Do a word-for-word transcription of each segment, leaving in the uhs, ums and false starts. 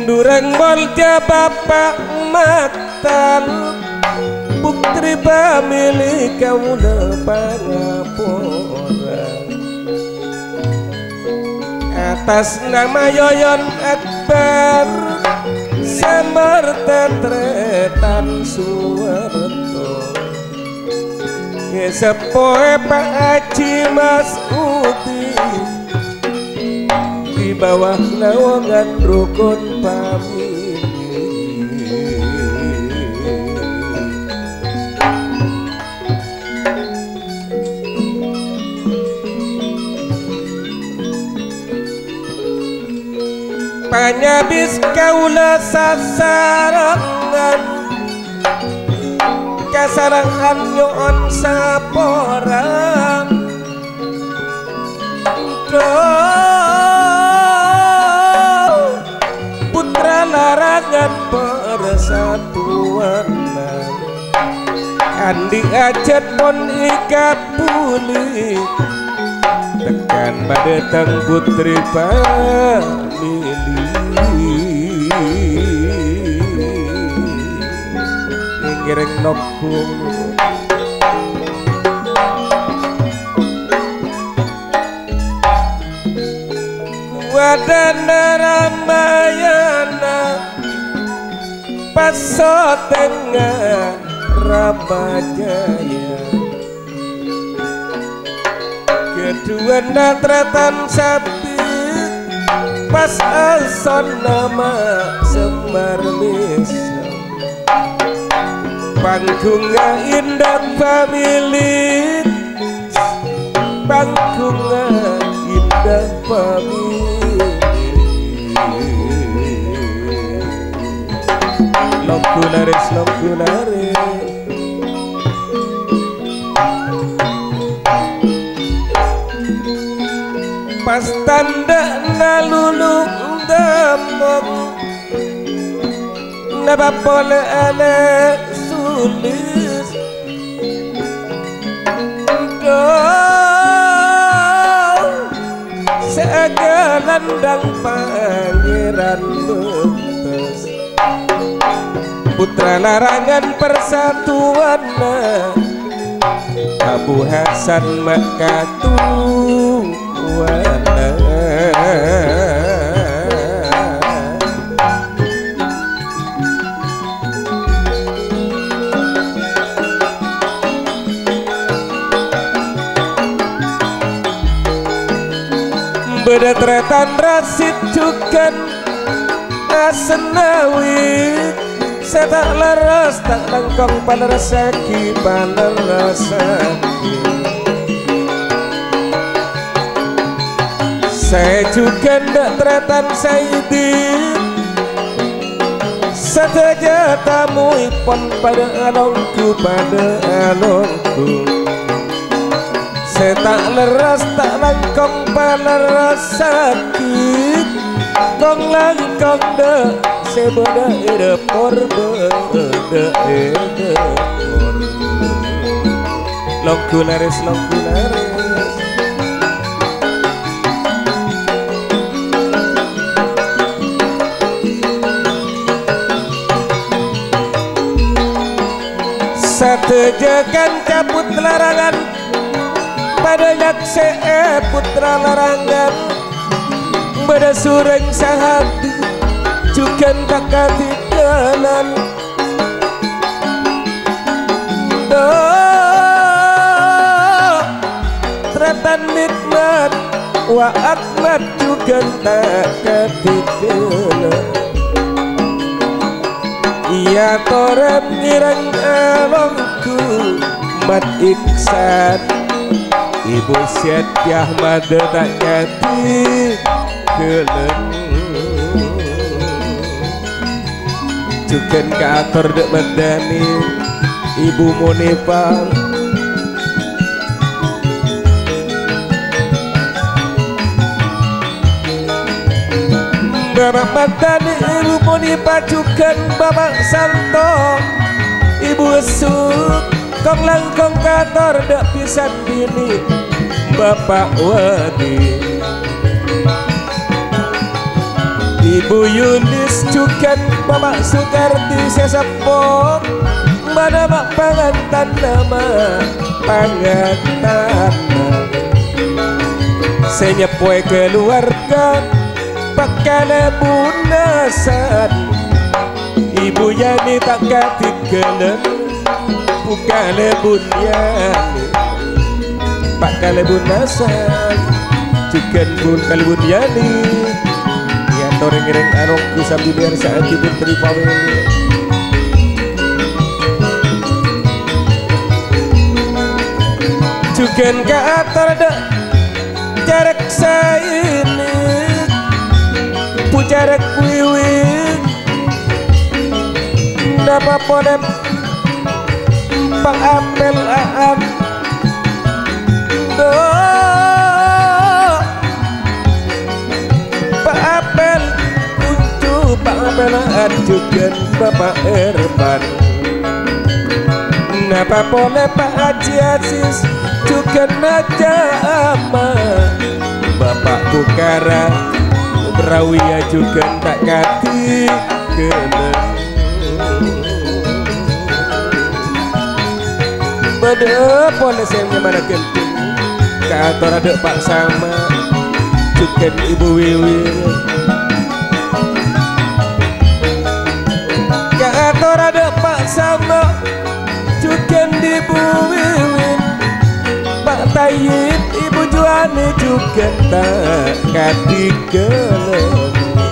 Durang molja bapak matan putri pamili kaula pangapura atas nama Yoyon Akbar Samartatretan Suwarto sepoe Pak Haji Mas Udi di bawah naungan rukun pamili panyabis kaula sasarangan kasarangan nyoon saporang putra larangan persatuan andi ajat pon ikat puli tekan badetang putri pamili ngiring nokung wadana ramayana paso tengah Rabajaya kedua natratan sapi pas ason nama Semar Misa pangkunga indah pamili pangkunga indah pamili lokularis lokularis pas tanda nalulung damong nabapole ale sulis do seagalan dan pangeran betes putra larangan persatuan Abu Hasan Makatu wana bedetretan Rasid Cukan Asenawi saya tak laras tak langkong panerasaki panerasaki saya juga ndak tretan Saidi saja tamu ipon pada alongku pada alongku saya tak leras tak langkong paneras sakit kong langkong dek sebeda ide por beda ide por lokularis lokularis satejakan cabut larangan pada yakse putra larangan pada sureng sahati cukan takati jalan do tretan nikmat wa akmat cukan takati jalan iya torem ngirang alongku mat iksan ibu Syed Ahmad tak nyati keleng cukan kator dek medani ibu Munifah Bapak Medani ibu Munifah cukan Bapak Santo ibu Suk kong langkong kator dek pisan bini Bapak Wadi Ibu Yunis Cuken Bapak Sukarti Sesepok mana mak pangantan nama pangantan senyepoi keluarga pakane bunasan Ibu Yani tak katikelen bukale bunyani pakale bunasan Cuken bun kali bunyani ya toreng-reng anokku sambil biar saat ibu Tri Paweli Cuken ke atar dak jarak saini pujarak wiwik dapat podem pang apel aam do pak apel kuncu pak apel aam Cuken Bapak Erban napa boleh Pak Haji Aziz Cuken aja ama Bapak Bukara Berawia Cuken tak kati kelen bade boleh saya mana kenting kator ada Pak Sama Cuken Ibu Wiwi kator ada Pak Sama Cuken Ibu Wiwin Pak Tayyib Ibu Juani Cuken tak katikelen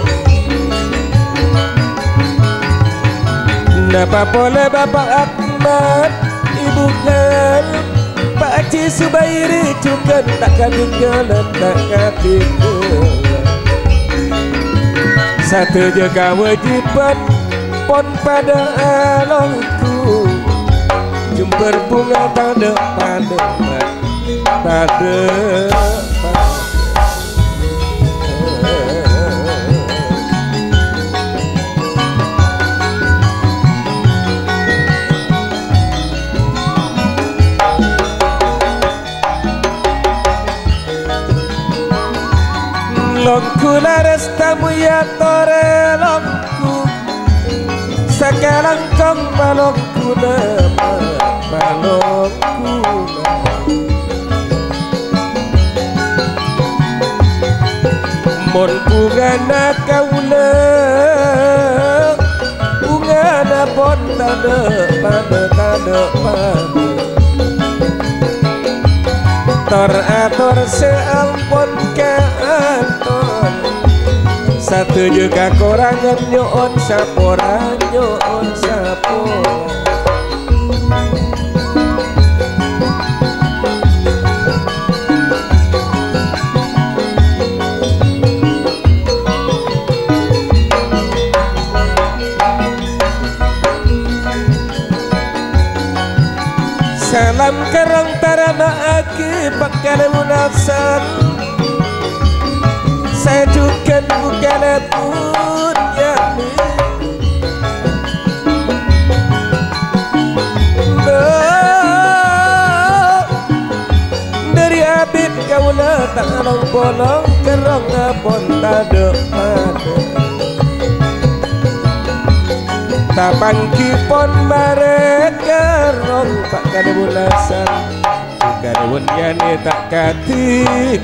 napa boleh Bapak Ahmad Ibu Kan Pak Haji Subairi Cuken tak katikelen tak katikelen satu jaga wajiban pon pada alongku jember bunga pada pada pada longku laras tamu ya tore longku sekarang kong balongku nama balongku mon bunga na kaula bunga na pon tanda pada tanda pada tor ator seampun ke aton satu juga korangan nyoon sapora nyoon sapora salam kerang tarana aki bakal munasan saya Cuken bukan pun yani dari abid kaula tak along bolong kerang pun tada pada tapang kipon baret kerong tak kada bulasan kada bunyani tak katik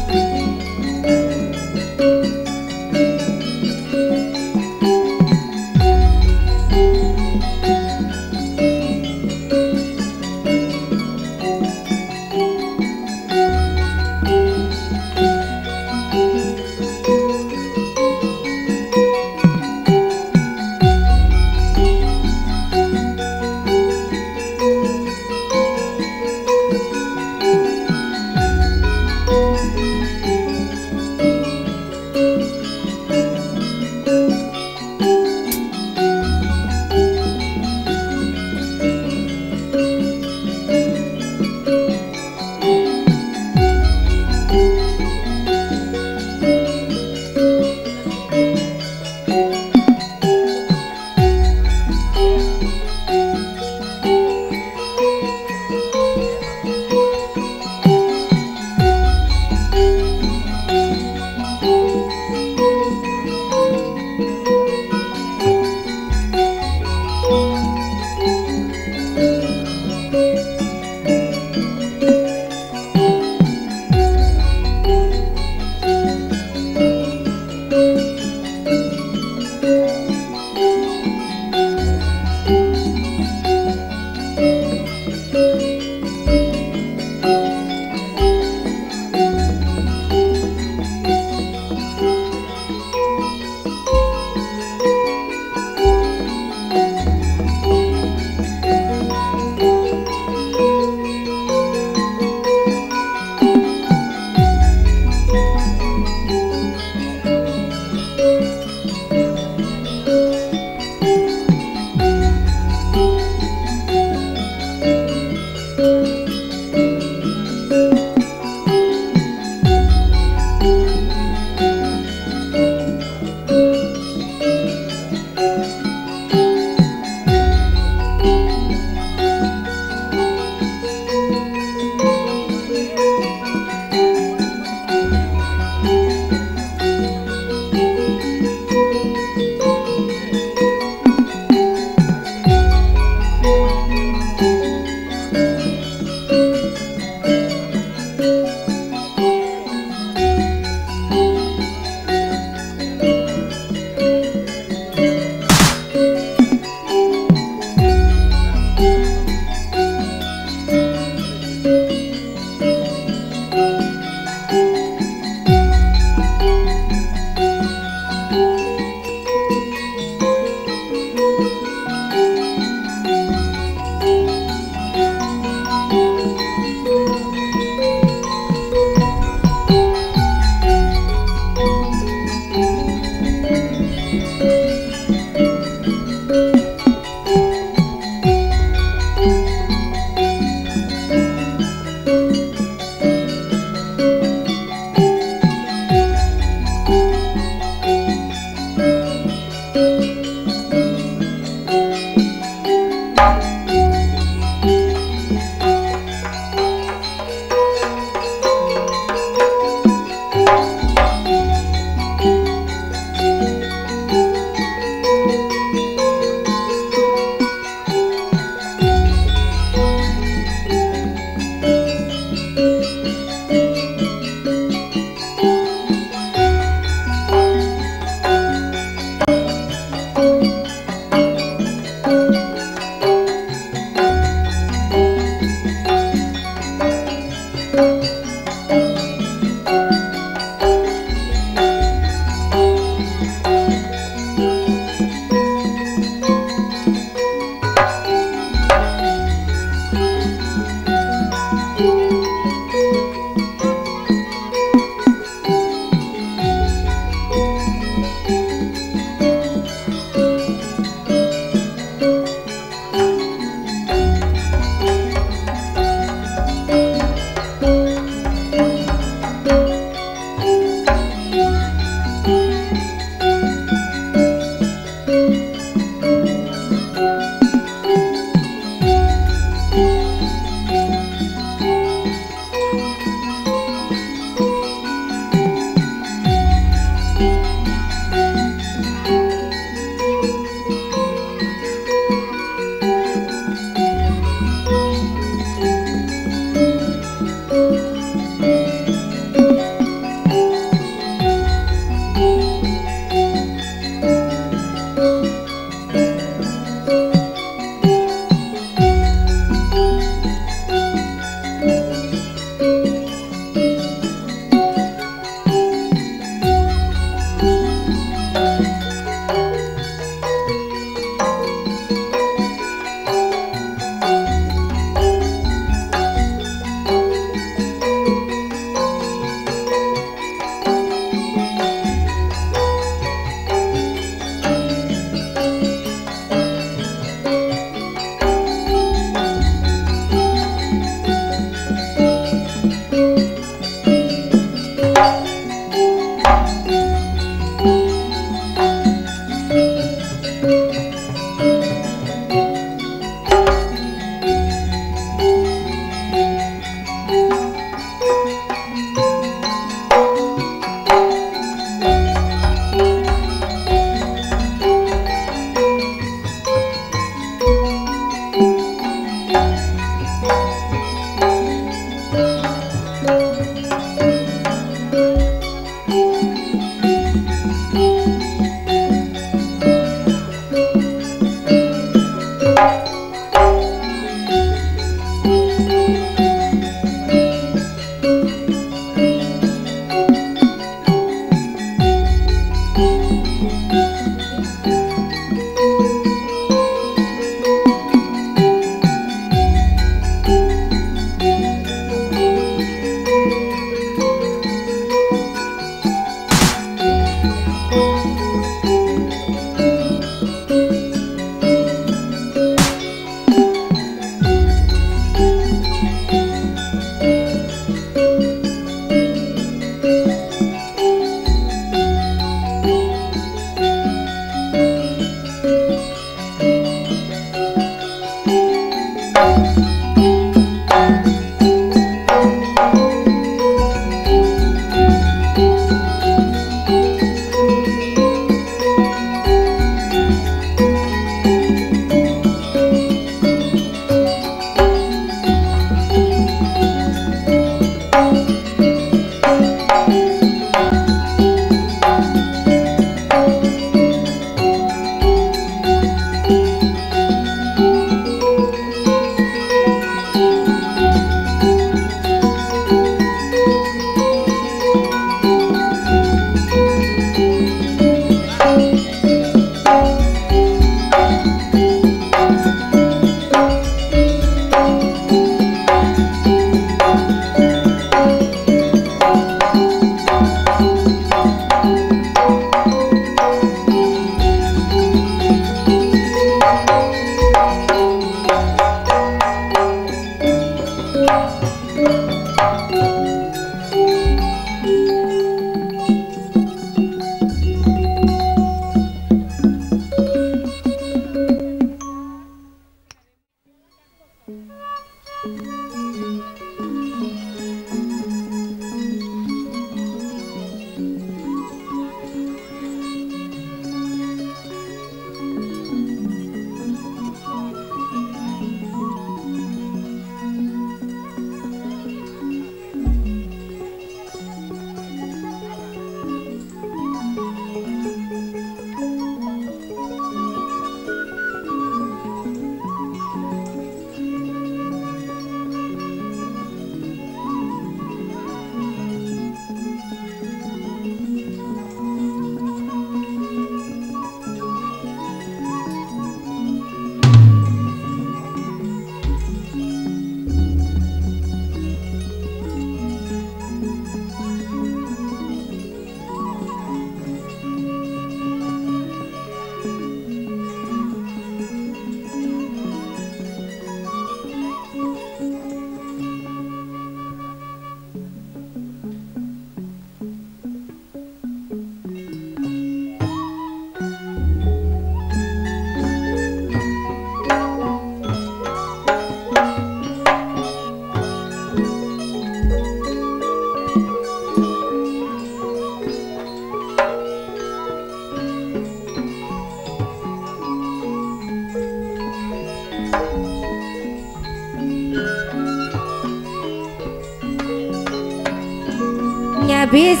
Nyabis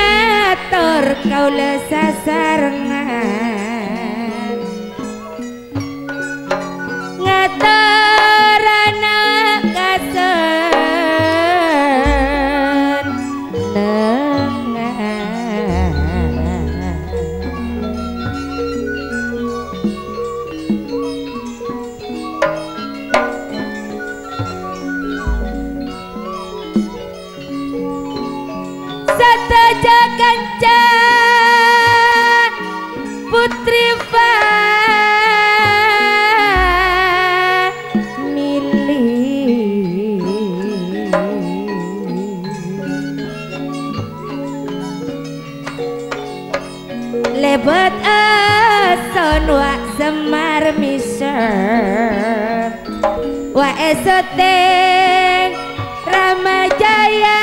matur kaula sasarengan ngaturana kasen Sataja kancan putri Vanili lebet ason wa semar miser wa esoteng Ramajaya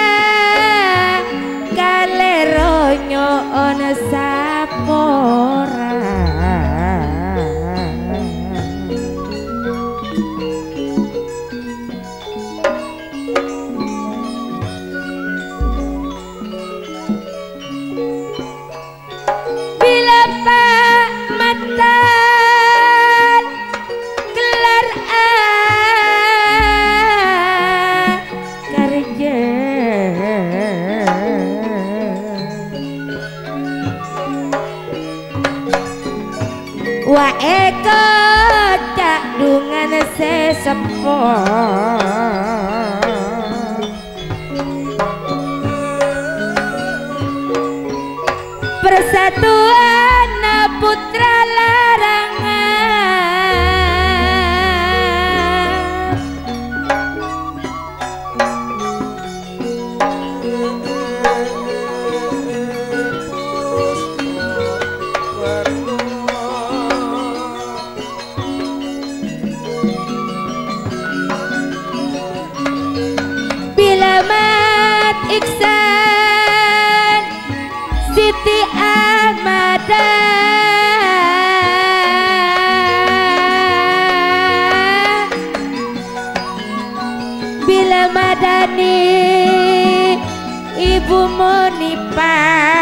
kaleronyo ono sapora bila pak matan kelar sesepo persatuan putra larangan bila mat iksan Siti Ahmada bila madani Ibu Monipa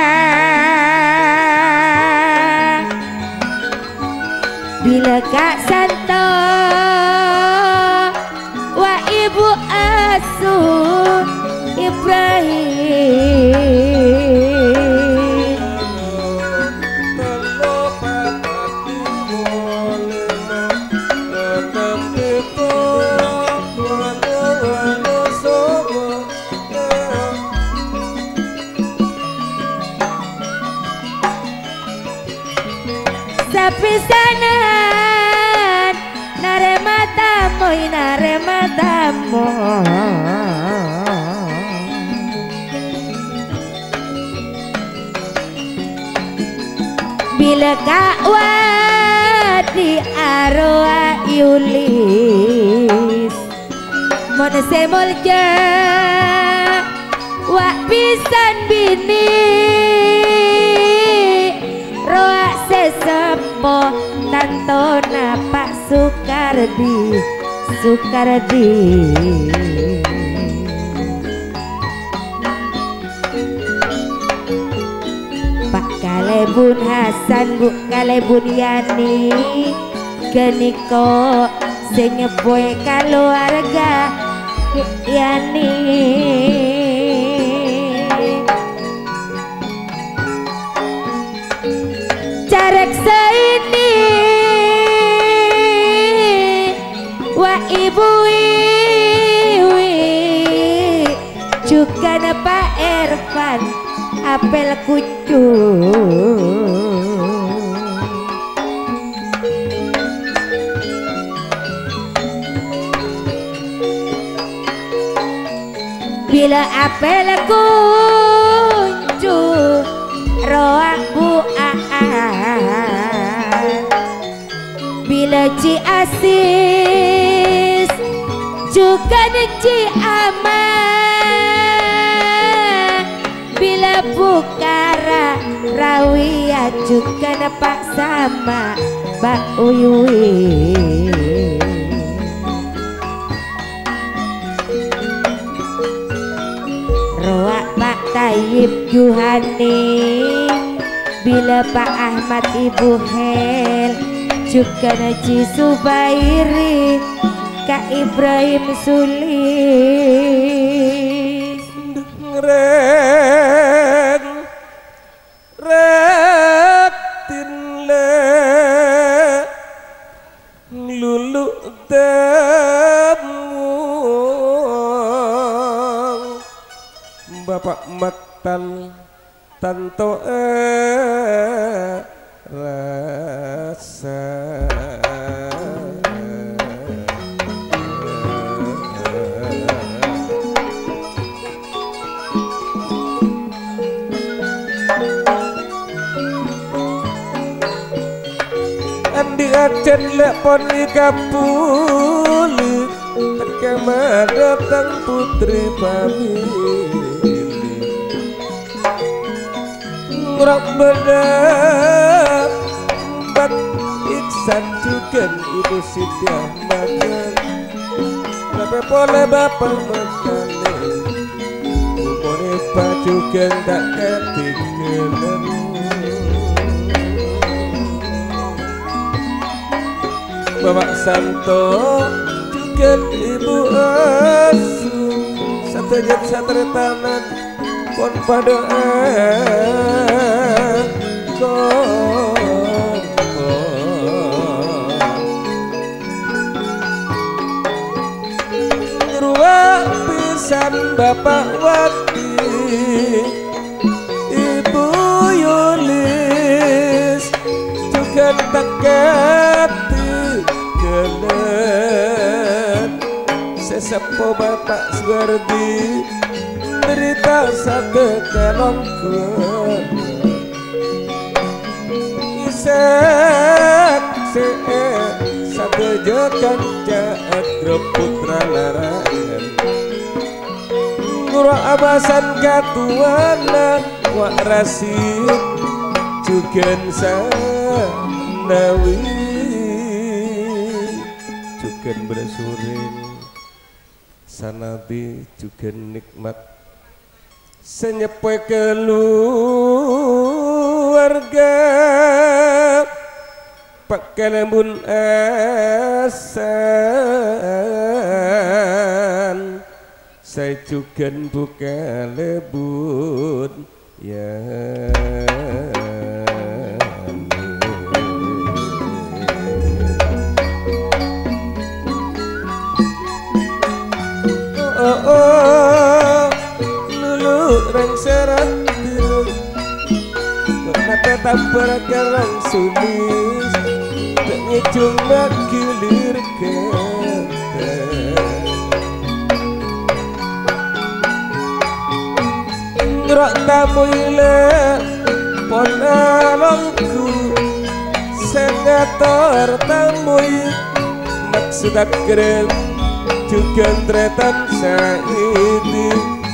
bila Kak Santo wa Ibu Asuh Ibrahim sapisanan narematamu narematamu bila kakwati arwah Yulis mon semolja wak pisan bini roa sesepo tantona Pak Sukardi Sukardi Pak Kalebun Hasan Bu Kalebun Yani geniko sing nyepoe keluarga Yani carek seini wa Ibu Wiwi juga Pak Irfan apel kucu bila apel kucu roa Bu Aan bila Ci Asis juga Ci Aman bila Bukara Rawia juga Pak sama Mbak Uyui roa Pak Tayyib Juhani bila Pak Ahmad Ibu Hel juga Naji Subairi Kak Ibrahim Sulis ren retin le lulu temu Bapak Maktan Tanto eh rasa Andi Acen lek pon ikapuli terkema datang putri pamili ngurang bedap bak iksan juga Ibu Siti Ahmad tapi boleh bapak makane umurnya juga tak ketinggalan Bapak Santo juga Ibu Asu satajat satretanan pon pada pisan Bapak Wati Ibu Yulis juga tekati gelet sesepo Bapak Suwardi derita sate kelongkun isek se sate jekan jaat grup putra larangan ngurok abasan katuanan wak rasid jugen sanawi jugen bersuring sanabi jugen nikmat senyepe keluarga pakalembun asan saya juga buka lebut ya oh oh rang serat dulu kenapa tak bergarang sulis tak ngejung gilir kata ngerak tamu ilah ponalongku senator tamu maksud keren juga tretan saidi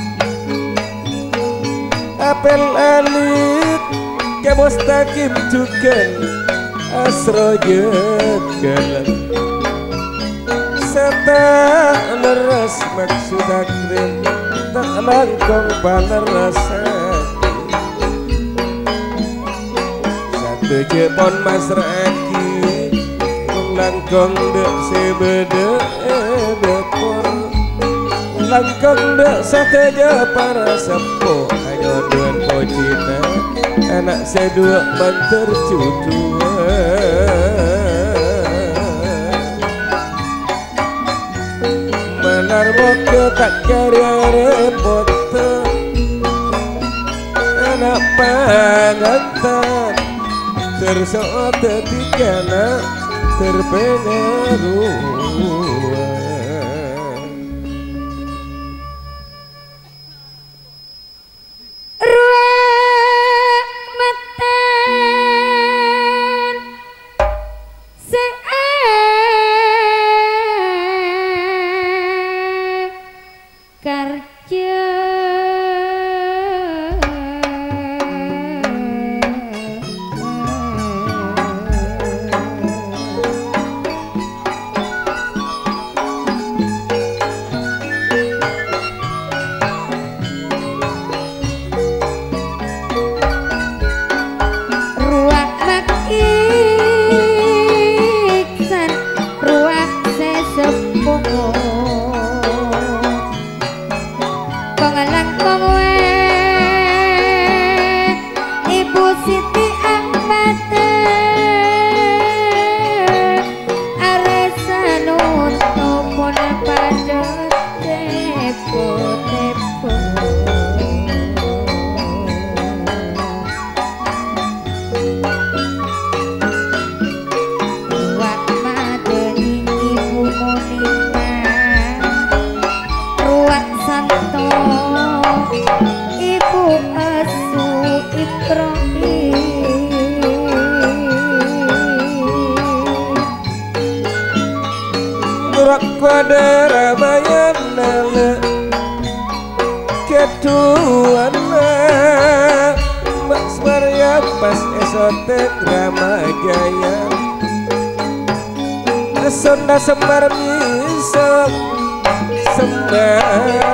apel alit ke mustaqim juga asro jegalan serta leres maksud akrim tak langkong panerasa satu jepon mas raki langkong dek sebeda dekor langkong dek sateja para sepo ayo duen pocina anak sedua manter cudua menar moke tak karya repot anak pangantan tersoot tetikana terpengaruh pada Ramayana keduana Mas Maria pas esotek Ramajaya Sonda semar misok semar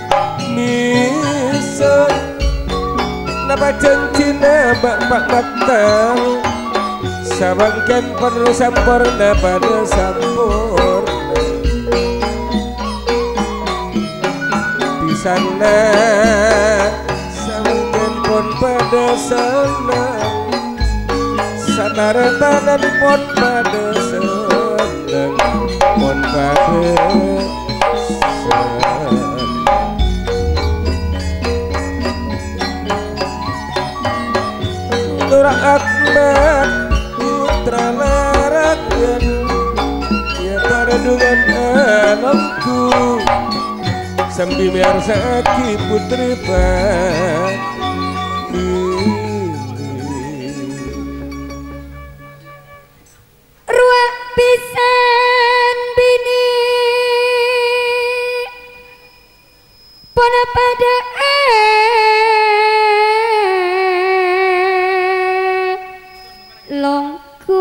misok napa janjina bapak batal sabangkan perlu sampurna pada sampurna sana sabangkan pun pada sana sataretanan pun pada senang pun pada senang aku sambil biar sakit putri pati ruang pisan bini pona pada longku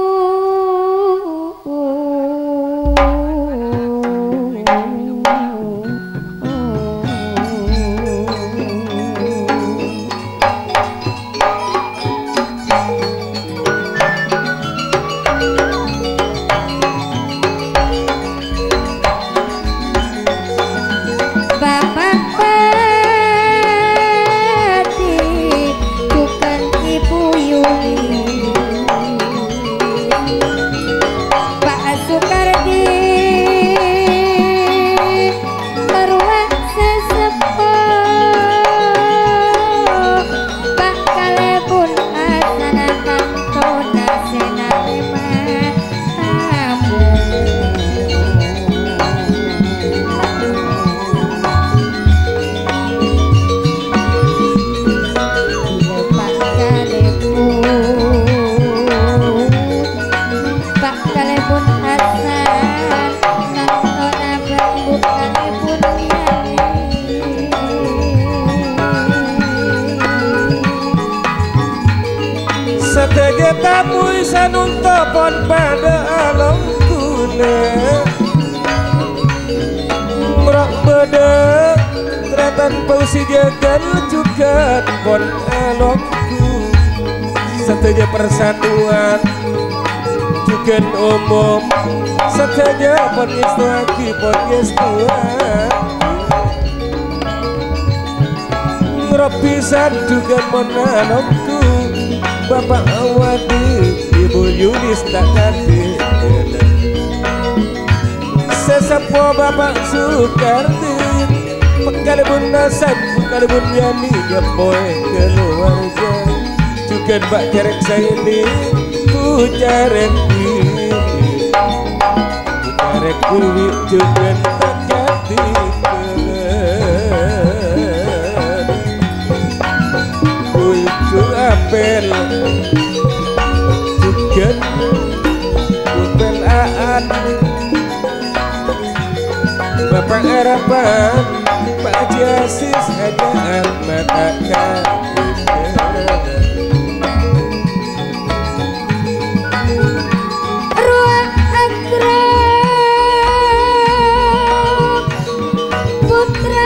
Seteja tamu sanung topon pada alam kune Merak bedek teratan pausi jagan juga pon alamku Seteja persatuan juga umum Seteja pon istuaki pon istuan Merak pisan juga pon alamku Bapak Awadi, Ibu Yulis tak hadir Sesepuh Bapak Sukardi Pekalibun Nasab, Pekalibun Yani Gapoy keluarga Juga Mbak Jarek Saini Ku Jarek Wiwi Ku Jarek Wiwi juga tak hadir apel juga apel aan Bapak harapan Pak Jasis hajaan mata ruang akrab putra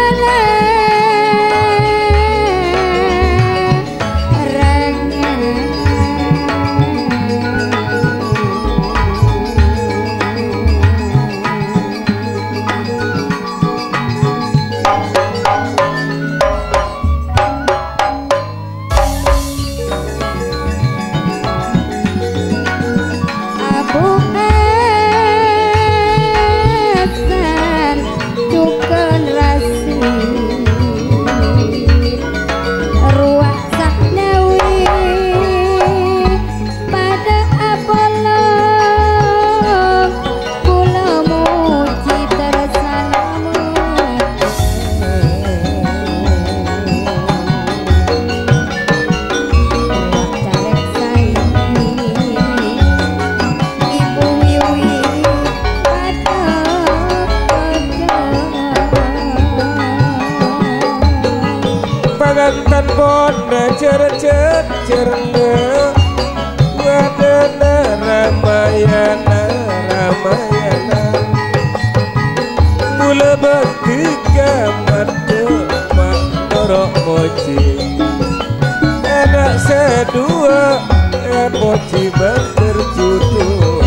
Pangantan bonda cer-cer cerna Wadana Ramayana Ramayana Mula bakti kamata Mak Norok Moci Anak sedua En Moci berterjudu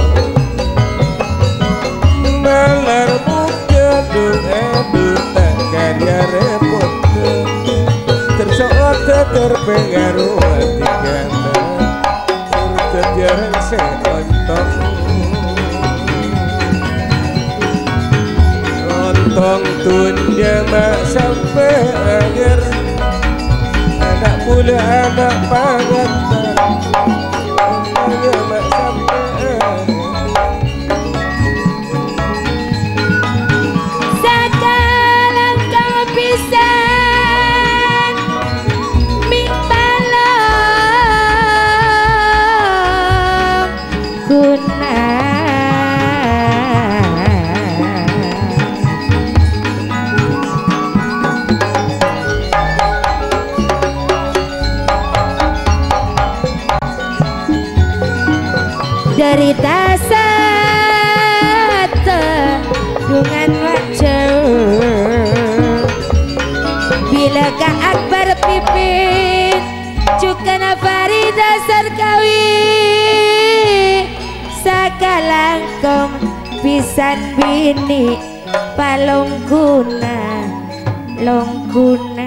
Malar muka Edu tak karya repot terpengaruh hati kata terkejar seontong ontong tunda mak sampai akhir anak mula anak pangantan anak mak sampai akhir derita sate dengan wajah bila Kak Akbar pipit cukana Farida Sarkawi sakalangkong pisan bini palongkuna longkuna